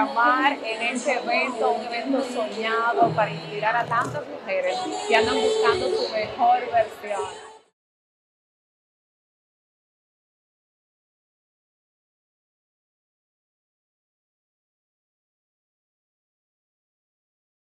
amar en este evento, un evento soñado para inspirar a tantas mujeres que andan buscando su mejor versión.